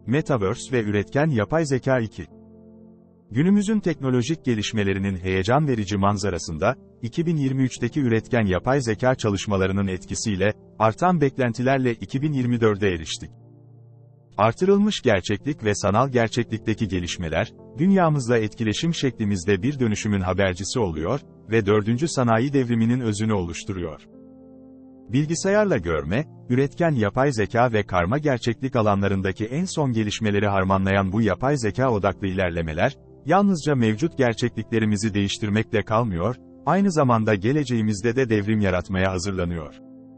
Metaverse ve üretken yapay zeka 2. Günümüzün teknolojik gelişmelerinin heyecan verici manzarasında, 2023'teki üretken yapay zeka çalışmalarının etkisiyle, artan beklentilerle 2024'e eriştik. Artırılmış gerçeklik ve sanal gerçeklikteki gelişmeler, dünyamızla etkileşim şeklimizde bir dönüşümün habercisi oluyor ve 4. sanayi devriminin özünü oluşturuyor. Bilgisayarla görme, üretken yapay zeka ve karma gerçeklik alanlarındaki en son gelişmeleri harmanlayan bu yapay zeka odaklı ilerlemeler, yalnızca mevcut gerçekliklerimizi değiştirmekle kalmıyor, aynı zamanda geleceğimizde de devrim yaratmaya hazırlanıyor.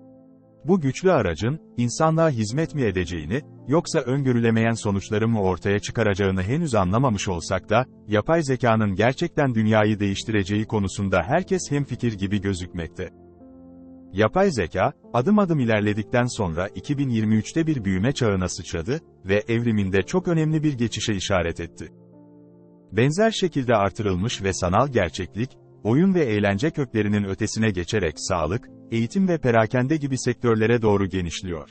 Bu güçlü aracın, insanlığa hizmet mi edeceğini, yoksa öngörülemeyen sonuçları mı ortaya çıkaracağını henüz anlamamış olsak da, yapay zekanın gerçekten dünyayı değiştireceği konusunda herkes hemfikir gibi gözükmekte. Yapay zeka, adım adım ilerledikten sonra 2023'te bir büyüme çağına sıçradı ve evriminde çok önemli bir geçişe işaret etti. Benzer şekilde artırılmış ve sanal gerçeklik, oyun ve eğlence köklerinin ötesine geçerek sağlık, eğitim ve perakende gibi sektörlere doğru genişliyor.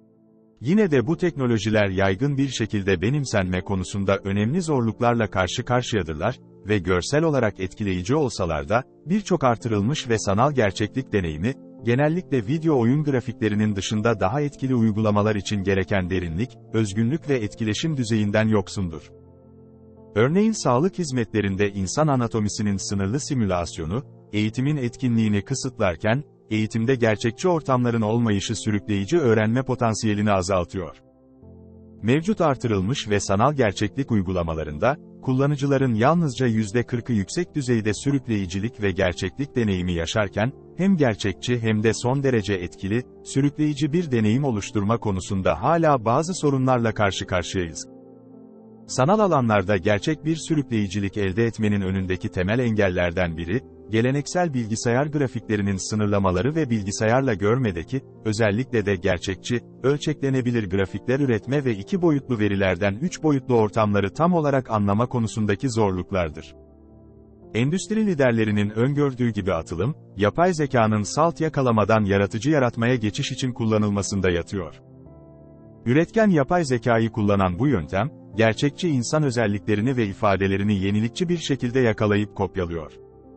Yine de bu teknolojiler yaygın bir şekilde benimsenme konusunda önemli zorluklarla karşı karşıyadırlar ve görsel olarak etkileyici olsalar da, birçok artırılmış ve sanal gerçeklik deneyimi, genellikle video oyun grafiklerinin dışında daha etkili uygulamalar için gereken derinlik, özgünlük ve etkileşim düzeyinden yoksundur. Örneğin sağlık hizmetlerinde insan anatomisinin sınırlı simülasyonu, eğitimin etkinliğini kısıtlarken, eğitimde gerçekçi ortamların olmayışı sürükleyici öğrenme potansiyelini azaltıyor. Mevcut artırılmış ve sanal gerçeklik uygulamalarında, kullanıcıların yalnızca %40'ı yüksek düzeyde sürükleyicilik ve gerçeklik deneyimi yaşarken, hem gerçekçi hem de son derece etkili, sürükleyici bir deneyim oluşturma konusunda hala bazı sorunlarla karşı karşıyayız. Sanal alanlarda gerçek bir sürükleyicilik elde etmenin önündeki temel engellerden biri, geleneksel bilgisayar grafiklerinin sınırlamaları ve bilgisayarla görmedeki, özellikle de gerçekçi, ölçeklenebilir grafikler üretme ve 2 boyutlu verilerden 3 boyutlu ortamları tam olarak anlama konusundaki zorluklardır. Endüstri liderlerinin öngördüğü gibi atılım, yapay zekanın salt yakalamadan yaratıcı yaratmaya geçiş için kullanılmasında yatıyor. Üretken yapay zekayı kullanan bu yöntem, gerçekçi insan özelliklerini ve ifadelerini yenilikçi bir şekilde yakalayıp kopyalıyor.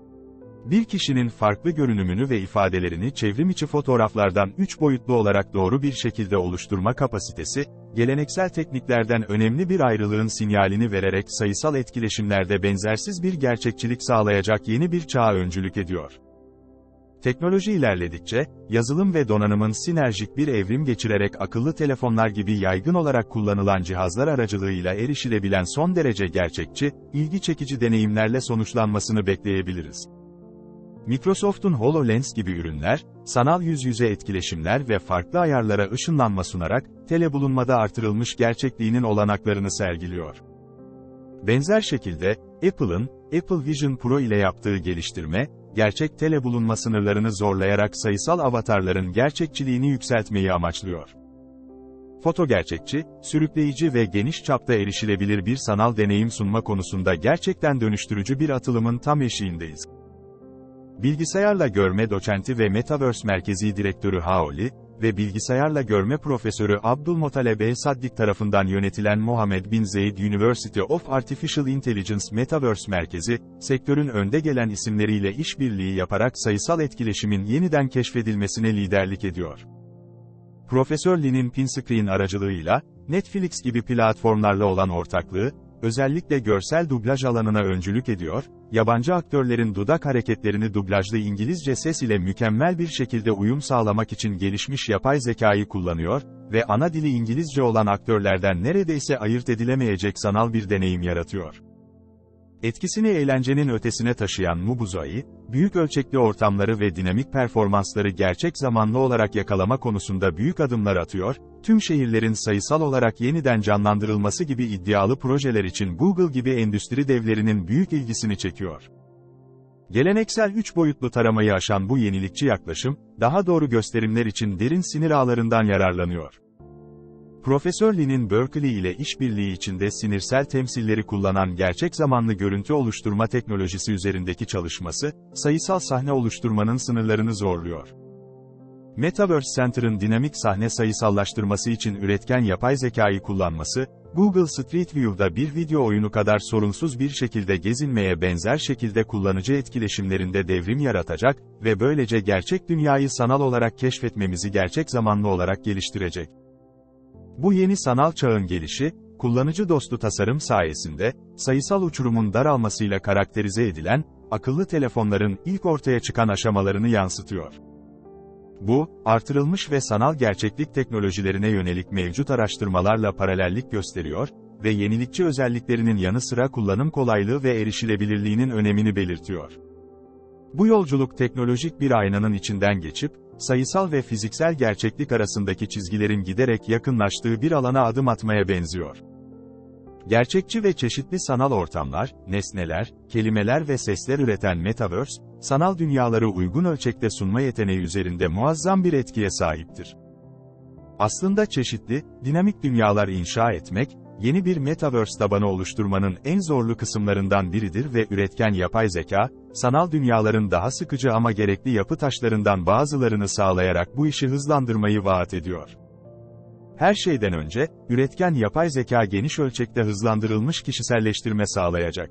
Bir kişinin farklı görünümünü ve ifadelerini çevrimiçi fotoğraflardan 3 boyutlu olarak doğru bir şekilde oluşturma kapasitesi, geleneksel tekniklerden önemli bir ayrılığın sinyalini vererek sayısal etkileşimlerde benzersiz bir gerçekçilik sağlayacak yeni bir çağa öncülük ediyor. Teknoloji ilerledikçe, yazılım ve donanımın sinerjik bir evrim geçirerek akıllı telefonlar gibi yaygın olarak kullanılan cihazlar aracılığıyla erişilebilen son derece gerçekçi, ilgi çekici deneyimlerle sonuçlanmasını bekleyebiliriz. Microsoft'un HoloLens gibi ürünler, sanal yüz yüze etkileşimler ve farklı ayarlara ışınlanma sunarak, telebulunmada artırılmış gerçekliğinin olanaklarını sergiliyor. Benzer şekilde, Apple'ın, Apple Vision Pro ile yaptığı geliştirme, gerçek telebulunma sınırlarını zorlayarak sayısal avatarların gerçekçiliğini yükseltmeyi amaçlıyor. Fotogerçekçi, sürükleyici ve geniş çapta erişilebilir bir sanal deneyim sunma konusunda gerçekten dönüştürücü bir atılımın tam eşiğindeyiz. Bilgisayarla görme doçenti ve Metaverse Merkezi Direktörü Haoli ve bilgisayarla görme profesörü Abdülmuttaleb El-Saddik tarafından yönetilen Mohammed bin Zayed University of Artificial Intelligence Metaverse Merkezi, sektörün önde gelen isimleriyle işbirliği yaparak sayısal etkileşimin yeniden keşfedilmesine liderlik ediyor. Profesör Lin'in Pinscreen aracılığıyla, Netflix gibi platformlarla olan ortaklığı, özellikle görsel dublaj alanına öncülük ediyor, yabancı aktörlerin dudak hareketlerini dublajlı İngilizce ses ile mükemmel bir şekilde uyum sağlamak için gelişmiş yapay zekayı kullanıyor ve ana dili İngilizce olan aktörlerden neredeyse ayırt edilemeyecek sanal bir deneyim yaratıyor. Etkisini eğlencenin ötesine taşıyan Mubuzai, büyük ölçekli ortamları ve dinamik performansları gerçek zamanlı olarak yakalama konusunda büyük adımlar atıyor, tüm şehirlerin sayısal olarak yeniden canlandırılması gibi iddialı projeler için Google gibi endüstri devlerinin büyük ilgisini çekiyor. Geleneksel 3 boyutlu taramayı aşan bu yenilikçi yaklaşım, daha doğru gösterimler için derin sinir ağlarından yararlanıyor. Profesör Lin'in Berkeley ile işbirliği içinde sinirsel temsilleri kullanan gerçek zamanlı görüntü oluşturma teknolojisi üzerindeki çalışması, sayısal sahne oluşturmanın sınırlarını zorluyor. Metaverse Center'ın dinamik sahne sayısallaştırması için üretken yapay zekayı kullanması, Google Street View'da bir video oyunu kadar sorunsuz bir şekilde gezinmeye benzer şekilde kullanıcı etkileşimlerinde devrim yaratacak ve böylece gerçek dünyayı sanal olarak keşfetmemizi gerçek zamanlı olarak geliştirecek. Bu yeni sanal çağın gelişi, kullanıcı dostu tasarım sayesinde, sayısal uçurumun daralmasıyla karakterize edilen, akıllı telefonların ilk ortaya çıkan aşamalarını yansıtıyor. Bu, artırılmış ve sanal gerçeklik teknolojilerine yönelik mevcut araştırmalarla paralellik gösteriyor ve yenilikçi özelliklerinin yanı sıra kullanım kolaylığı ve erişilebilirliğinin önemini belirtiyor. Bu yolculuk teknolojik bir aynanın içinden geçip, sayısal ve fiziksel gerçeklik arasındaki çizgilerin giderek yakınlaştığı bir alana adım atmaya benziyor. Gerçekçi ve çeşitli sanal ortamlar, nesneler, kelimeler ve sesler üreten Metaverse, sanal dünyaları uygun ölçekte sunma yeteneği üzerinde muazzam bir etkiye sahiptir. Aslında çeşitli, dinamik dünyalar inşa etmek, yeni bir Metaverse tabanı oluşturmanın en zorlu kısımlarından biridir ve üretken yapay zeka, sanal dünyaların daha sıkıcı ama gerekli yapı taşlarından bazılarını sağlayarak bu işi hızlandırmayı vaat ediyor. Her şeyden önce, üretken yapay zeka geniş ölçekte hızlandırılmış kişiselleştirme sağlayacak.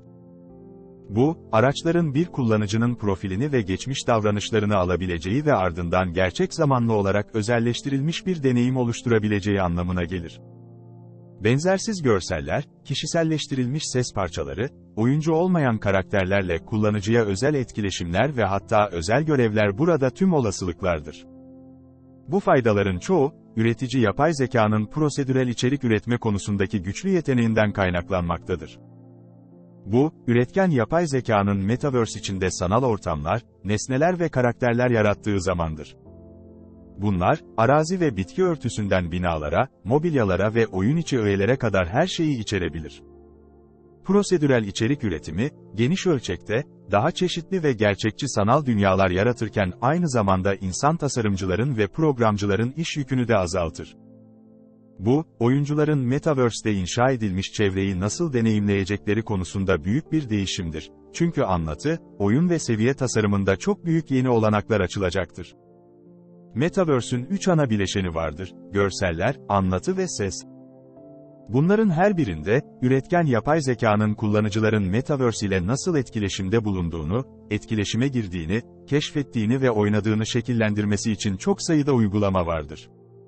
Bu, araçların bir kullanıcının profilini ve geçmiş davranışlarını alabileceği ve ardından gerçek zamanlı olarak özelleştirilmiş bir deneyim oluşturabileceği anlamına gelir. Benzersiz görseller, kişiselleştirilmiş ses parçaları, oyuncu olmayan karakterlerle kullanıcıya özel etkileşimler ve hatta özel görevler burada tüm olasılıklardır. Bu faydaların çoğu, üretici yapay zekanın prosedürel içerik üretme konusundaki güçlü yeteneğinden kaynaklanmaktadır. Bu, üretken yapay zekanın Metaverse içinde sanal ortamlar, nesneler ve karakterler yarattığı zamandır. Bunlar, arazi ve bitki örtüsünden binalara, mobilyalara ve oyun içi öğelere kadar her şeyi içerebilir. Prosedürel içerik üretimi, geniş ölçekte, daha çeşitli ve gerçekçi sanal dünyalar yaratırken aynı zamanda insan tasarımcıların ve programcıların iş yükünü de azaltır. Bu, oyuncuların Metaverse'de inşa edilmiş çevreyi nasıl deneyimleyecekleri konusunda büyük bir değişimdir. Çünkü anlatı, oyun ve seviye tasarımında çok büyük yeni olanaklar açılacaktır. Metaverse'ün 3 ana bileşeni vardır: görseller, anlatı ve ses. Bunların her birinde, üretken yapay zekanın kullanıcıların Metaverse ile nasıl etkileşimde bulunduğunu, etkileşime girdiğini, keşfettiğini ve oynadığını şekillendirmesi için çok sayıda uygulama vardır.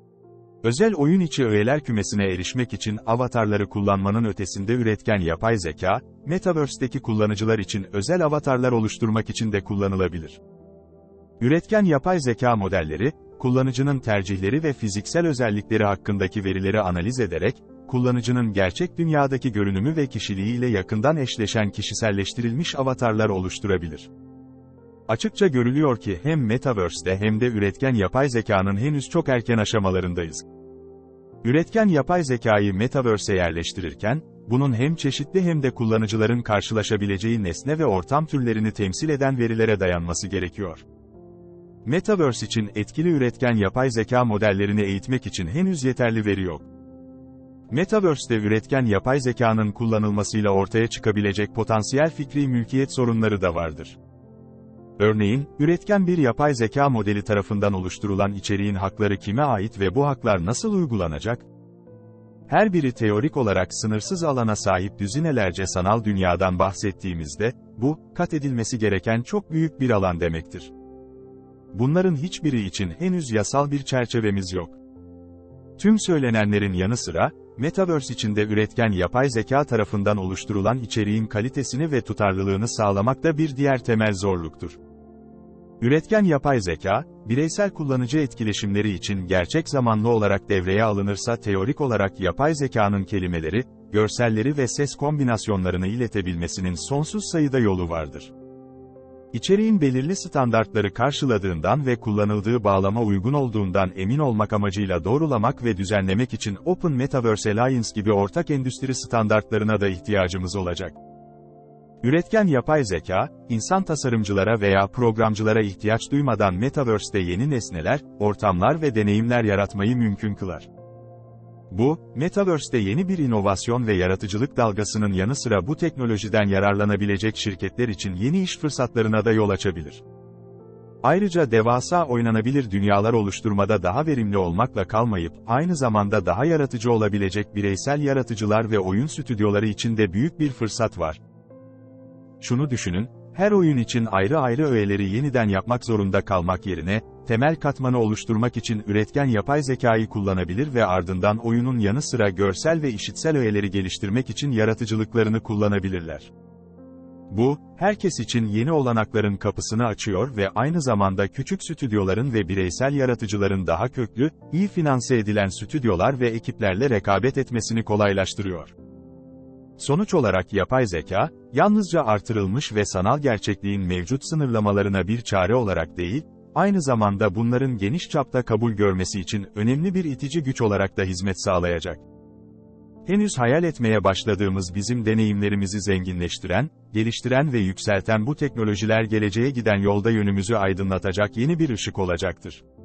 Özel oyun içi öğeler kümesine erişmek için avatarları kullanmanın ötesinde üretken yapay zeka, Metaverse'deki kullanıcılar için özel avatarlar oluşturmak için de kullanılabilir. Üretken yapay zeka modelleri, kullanıcının tercihleri ve fiziksel özellikleri hakkındaki verileri analiz ederek, kullanıcının gerçek dünyadaki görünümü ve kişiliğiyle yakından eşleşen kişiselleştirilmiş avatarlar oluşturabilir. Açıkça görülüyor ki hem Metaverse'de hem de üretken yapay zekanın henüz çok erken aşamalarındayız. Üretken yapay zekayı Metaverse'e yerleştirirken, bunun hem çeşitli hem de kullanıcıların karşılaşabileceği nesne ve ortam türlerini temsil eden verilere dayanması gerekiyor. Metaverse için etkili üretken yapay zeka modellerini eğitmek için henüz yeterli veri yok. Metaverse'de üretken yapay zekanın kullanılmasıyla ortaya çıkabilecek potansiyel fikri mülkiyet sorunları da vardır. Örneğin, üretken bir yapay zeka modeli tarafından oluşturulan içeriğin hakları kime ait ve bu haklar nasıl uygulanacak? Her biri teorik olarak sınırsız alana sahip düzinelerce sanal dünyadan bahsettiğimizde, bu, kat edilmesi gereken çok büyük bir alan demektir. Bunların hiçbiri için henüz yasal bir çerçevemiz yok. Tüm söylenenlerin yanı sıra, Metaverse içinde üretken yapay zeka tarafından oluşturulan içeriğin kalitesini ve tutarlılığını sağlamak da bir diğer temel zorluktur. Üretken yapay zeka, bireysel kullanıcı etkileşimleri için gerçek zamanlı olarak devreye alınırsa teorik olarak yapay zekanın kelimeleri, görselleri ve ses kombinasyonlarını iletebilmesinin sonsuz sayıda yolu vardır. İçeriğin belirli standartları karşıladığından ve kullanıldığı bağlama uygun olduğundan emin olmak amacıyla doğrulamak ve düzenlemek için Open Metaverse Alliance gibi ortak endüstri standartlarına da ihtiyacımız olacak. Üretken yapay zeka, insan tasarımcılara veya programcılara ihtiyaç duymadan Metaverse'de yeni nesneler, ortamlar ve deneyimler yaratmayı mümkün kılar. Bu, Metaverse'de yeni bir inovasyon ve yaratıcılık dalgasının yanı sıra bu teknolojiden yararlanabilecek şirketler için yeni iş fırsatlarına da yol açabilir. Ayrıca devasa oynanabilir dünyalar oluşturmada daha verimli olmakla kalmayıp, aynı zamanda daha yaratıcı olabilecek bireysel yaratıcılar ve oyun stüdyoları için de büyük bir fırsat var. Şunu düşünün, her oyun için ayrı ayrı öğeleri yeniden yapmak zorunda kalmak yerine, temel katmanı oluşturmak için üretken yapay zekayı kullanabilir ve ardından oyunun yanı sıra görsel ve işitsel öğeleri geliştirmek için yaratıcılıklarını kullanabilirler. Bu, herkes için yeni olanakların kapısını açıyor ve aynı zamanda küçük stüdyoların ve bireysel yaratıcıların daha köklü, iyi finanse edilen stüdyolar ve ekiplerle rekabet etmesini kolaylaştırıyor. Sonuç olarak yapay zeka, yalnızca artırılmış ve sanal gerçekliğin mevcut sınırlamalarına bir çare olarak değil, aynı zamanda bunların geniş çapta kabul görmesi için önemli bir itici güç olarak da hizmet sağlayacak. Henüz hayal etmeye başladığımız bizim deneyimlerimizi zenginleştiren, geliştiren ve yükselten bu teknolojiler geleceğe giden yolda yönümüzü aydınlatacak yeni bir ışık olacaktır.